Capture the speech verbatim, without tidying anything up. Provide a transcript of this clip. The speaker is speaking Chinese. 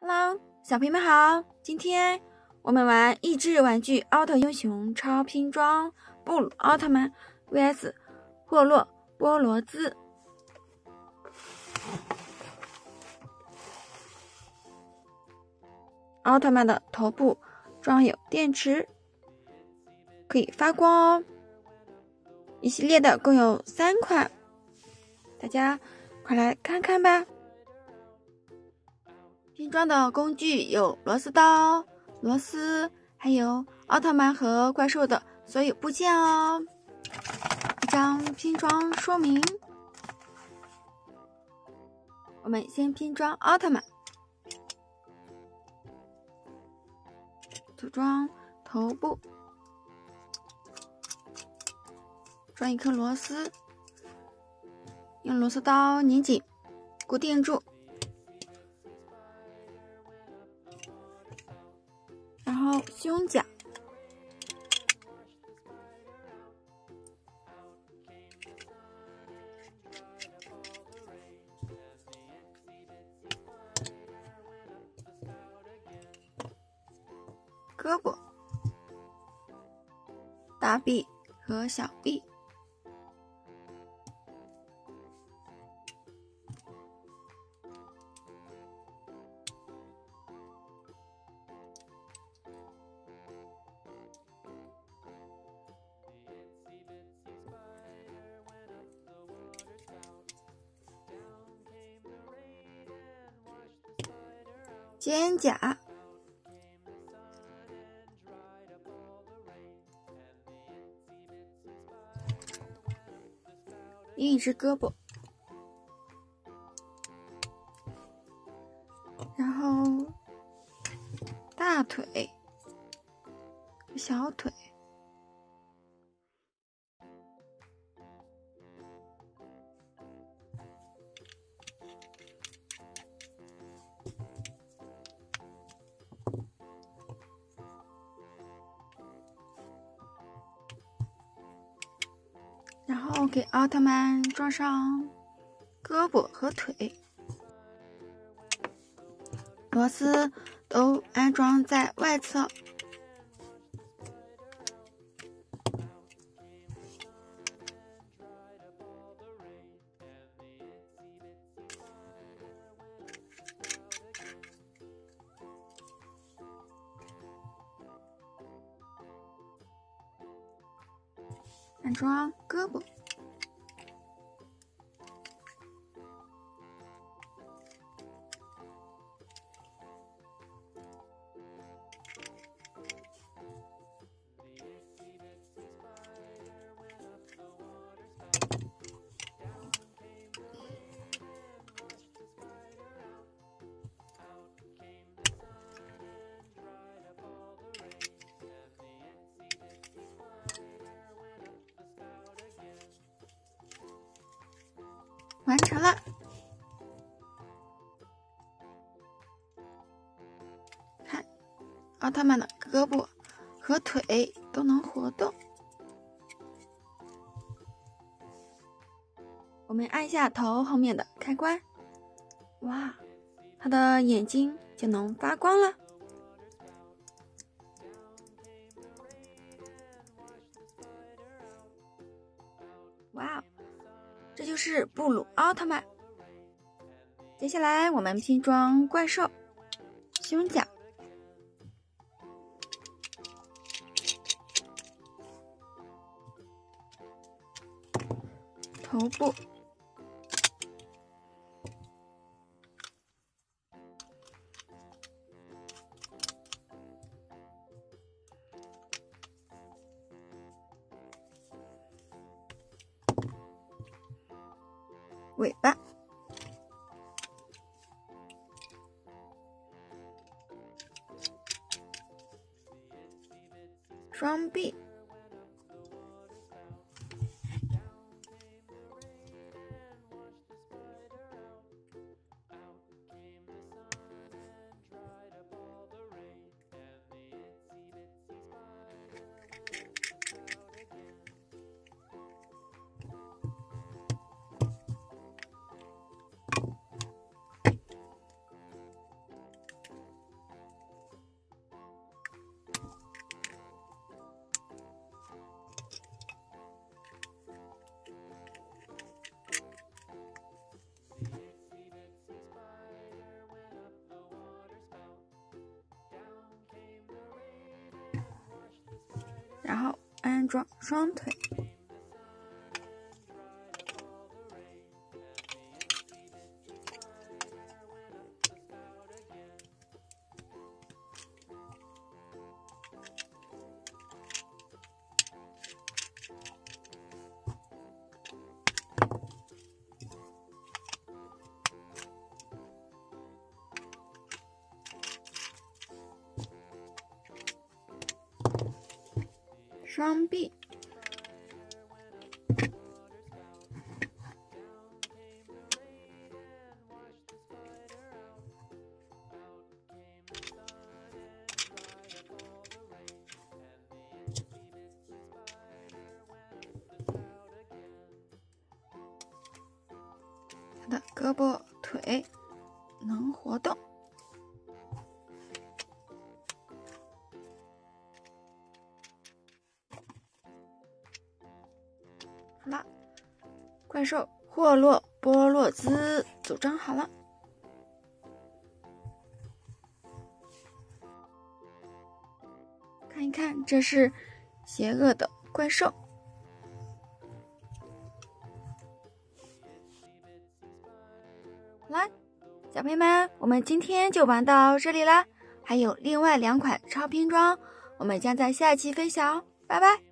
Hello， 小朋友们好！今天我们玩益智玩具奥特英雄超拼装布鲁奥特曼 V S 霍洛波罗兹。奥特曼的头部装有电池，可以发光哦。一系列的共有三款，大家快来看看吧。拼装的工具有螺丝刀、螺丝，还有奥特曼和怪兽的所有部件哦。一张拼装说明。我们先拼装奥特曼，组装头部，装一颗螺丝，用螺丝刀拧紧，固定住。然后胸甲，胳膊、大臂和小臂，肩甲，另一只胳膊，然后大腿、小腿，然后给奥特曼装上胳膊和腿，螺丝都安装在外侧。安装胳膊，完成了。看，奥特曼的胳膊和腿都能活动。我们按下头后面的开关，哇，他的眼睛就能发光了。哇，这就是布鲁奥特曼。接下来我们拼装怪兽，胸甲，头部，尾巴，双臂， 然后安装双腿。双臂，他的胳膊腿能活动。好了，怪兽霍洛波洛兹组装好了。看一看，这是邪恶的怪兽。好啦，小朋友们，我们今天就玩到这里啦。还有另外两款超拼装，我们将在下期分享哦。拜拜。